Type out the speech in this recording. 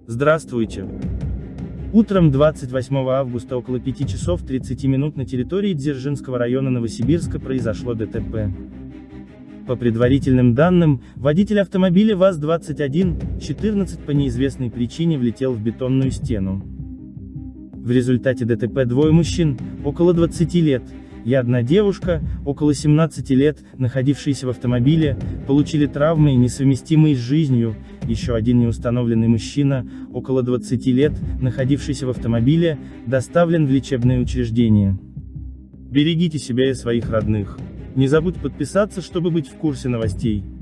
Здравствуйте. Утром 28 августа около 5 часов 30 минут на территории Дзержинского района Новосибирска произошло ДТП. По предварительным данным, водитель автомобиля ВАЗ-2114 по неизвестной причине влетел в бетонную стену. В результате ДТП двое мужчин, около 20 лет, и одна девушка, около 17 лет, находившиеся в автомобиле, получили травмы, несовместимые с жизнью. Еще один неустановленный мужчина, около 20 лет, находившийся в автомобиле, доставлен в лечебное учреждение. Берегите себя и своих родных. Не забудь подписаться, чтобы быть в курсе новостей.